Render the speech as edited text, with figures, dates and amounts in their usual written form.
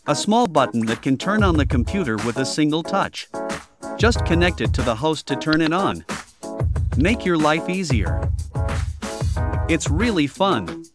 A small button that can turn on the computer with a single touch. Just connect it to the host to turn it on. Make your life easier. It's really fun.